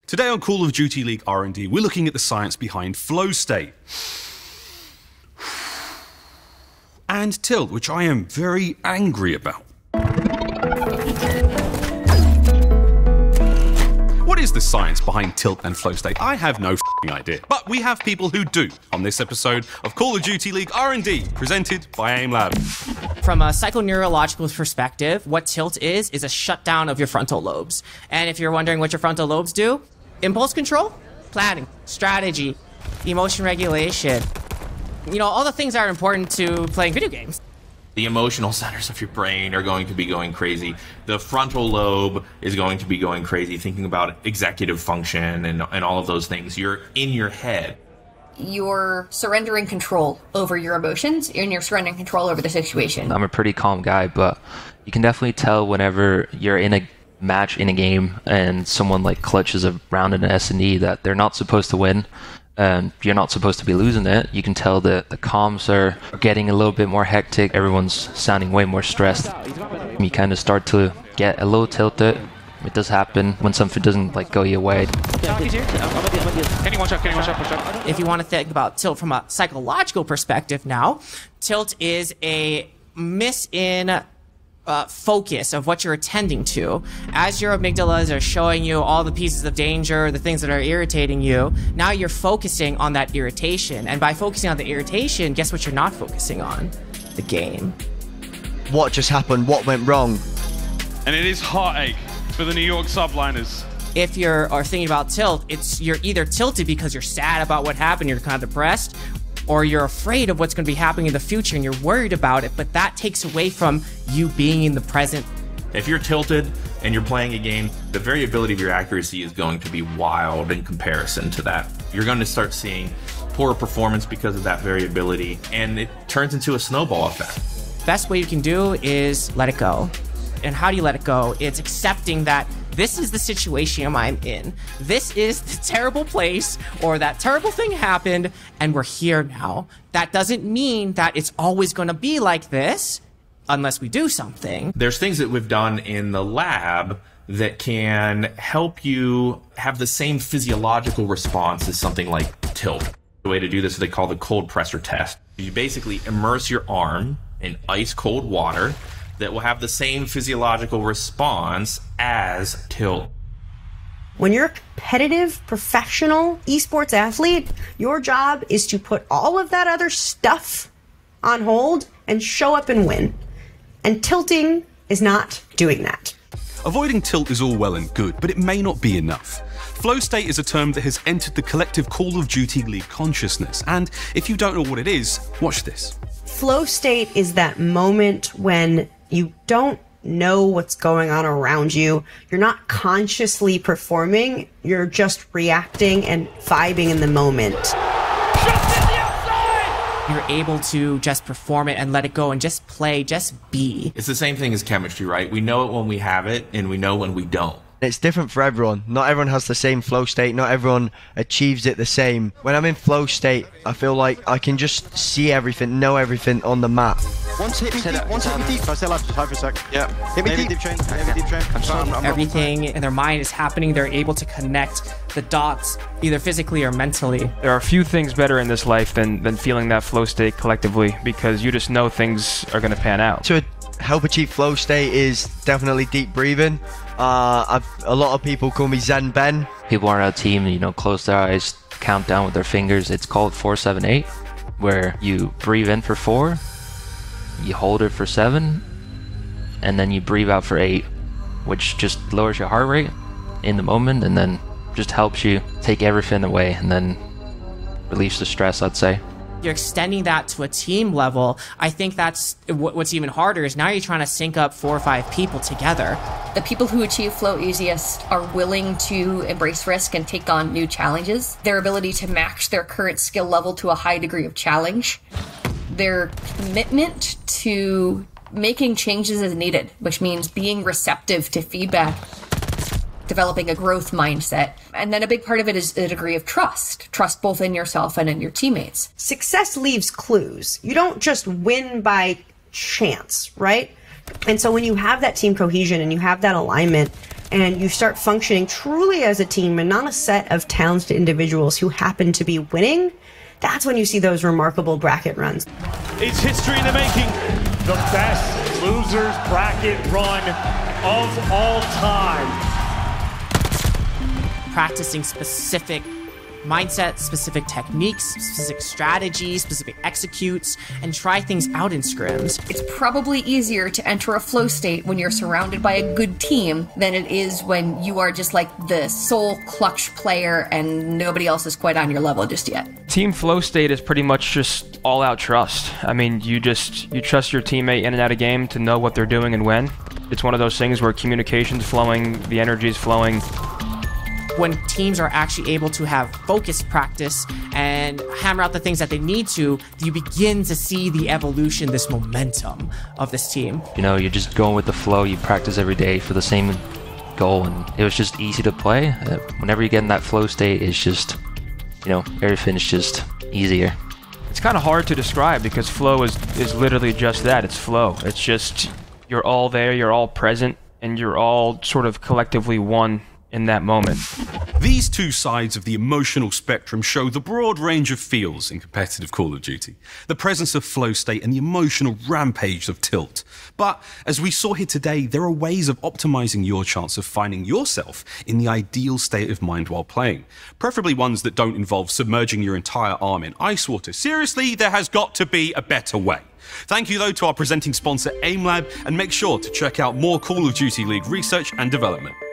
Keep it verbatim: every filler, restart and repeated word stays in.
Today on Call of Duty League R and D, we're looking at the science behind flow state and tilt, which I am very angry about. What is the science behind tilt and flow state? I have no f***ing idea, but we have people who do on this episode of Call of Duty League R and D, presented by AimLab. From a psychoneurological perspective, what tilt is, is a shutdown of your frontal lobes. And if you're wondering what your frontal lobes do, impulse control, planning, strategy, emotion regulation, you know, all the things that are important to playing video games. The emotional centers of your brain are going to be going crazy. The frontal lobe is going to be going crazy, thinking about executive function and, and all of those things. You're in your head. You're surrendering control over your emotions and you're surrendering control over the situation. I'm a pretty calm guy, but you can definitely tell whenever you're in a match in a game and someone like clutches a round in an S and E that they're not supposed to win and you're not supposed to be losing it. You can tell that the comms are getting a little bit more hectic. Everyone's sounding way more stressed. You kind of start to get a little tilted. It does happen when something doesn't like go your way. If you want to think about tilt from a psychological perspective now, tilt is a miss in uh, focus of what you're attending to. As your amygdalas are showing you all the pieces of danger, the things that are irritating you, now you're focusing on that irritation. And by focusing on the irritation, guess what you're not focusing on? The game. What just happened? What went wrong? And it is heartache for the New York subliners. If you're are thinking about tilt, it's you're either tilted because you're sad about what happened, you're kind of depressed, or you're afraid of what's going to be happening in the future and you're worried about it, but that takes away from you being in the present. If you're tilted and you're playing a game, the variability of your accuracy is going to be wild in comparison to that. You're going to start seeing poor performance because of that variability, and it turns into a snowball effect. Best way you can do is let it go. And how do you let it go? It's accepting that this is the situation I'm in. This is the terrible place, or that terrible thing happened, and we're here now. That doesn't mean that it's always going to be like this unless we do something. There's things that we've done in the lab that can help you have the same physiological response as something like tilt. The way to do this is they call the cold pressor test. You basically immerse your arm in ice cold water that will have the same physiological response as tilt. When you're a competitive, professional esports athlete, your job is to put all of that other stuff on hold and show up and win. And tilting is not doing that. Avoiding tilt is all well and good, but it may not be enough. Flow state is a term that has entered the collective Call of Duty League consciousness, and if you don't know what it is, watch this. Flow state is that moment when you don't know what's going on around you. You're not consciously performing. You're just reacting and vibing in the moment. You're able to just perform it and let it go and just play, just be. It's the same thing as chemistry, right? We know it when we have it, and we know when we don't. It's different for everyone. Not everyone has the same flow state. Not everyone achieves it the same. When I'm in flow state, I feel like I can just see everything, know everything on the map. Once hit me deep, once hit me deep. Stay alive, just hide for a sec. Yeah. Hit me deep. Deep train. Hit me deep train. I'm sorry, I'm, I'm Everything in their mind is happening. They're able to connect the dots, either physically or mentally. There are few things better in this life than, than feeling that flow state collectively, because you just know things are going to pan out. To help achieve flow state is definitely deep breathing. Uh, I've, a lot of people call me Zen Ben. People on our team, you know, close their eyes, count down with their fingers. It's called four seven eight, where you breathe in for four, you hold it for seven, and then you breathe out for eight, which just lowers your heart rate in the moment and then just helps you take everything away and then release the stress, I'd say. You're extending that to a team level. I think that's what's even harder is now you're trying to sync up four or five people together. The people who achieve flow easiest are willing to embrace risk and take on new challenges. Their ability to match their current skill level to a high degree of challenge. Their commitment to making changes as needed, which means being receptive to feedback. Developing a growth mindset. And then a big part of it is a degree of trust. Trust both in yourself and in your teammates. Success leaves clues. You don't just win by chance, right? And so when you have that team cohesion and you have that alignment and you start functioning truly as a team and not a set of talented individuals who happen to be winning, that's when you see those remarkable bracket runs. It's history in the making. The best losers bracket run of all time. Practicing specific mindset, specific techniques, specific strategies, specific executes, and try things out in scrims. It's probably easier to enter a flow state when you're surrounded by a good team than it is when you are just like the sole clutch player and nobody else is quite on your level just yet. Team flow state is pretty much just all out trust. I mean, you just, you trust your teammate in and out of game to know what they're doing and when. It's one of those things where communication's flowing, the energy's flowing. When teams are actually able to have focused practice and hammer out the things that they need to, you begin to see the evolution, this momentum of this team. You know, you're just going with the flow. You practice every day for the same goal, and it was just easy to play. Uh, whenever you get in that flow state, it's just, you know, everything is just easier. It's kind of hard to describe because flow is, is literally just that. It's flow. It's just, you're all there, you're all present, and you're all sort of collectively one in that moment. These two sides of the emotional spectrum show the broad range of feels in competitive Call of Duty, the presence of flow state and the emotional rampage of tilt. But as we saw here today, there are ways of optimizing your chance of finding yourself in the ideal state of mind while playing, preferably ones that don't involve submerging your entire arm in ice water. Seriously, there has got to be a better way. Thank you though to our presenting sponsor AimLab, and make sure to check out more Call of Duty League research and development.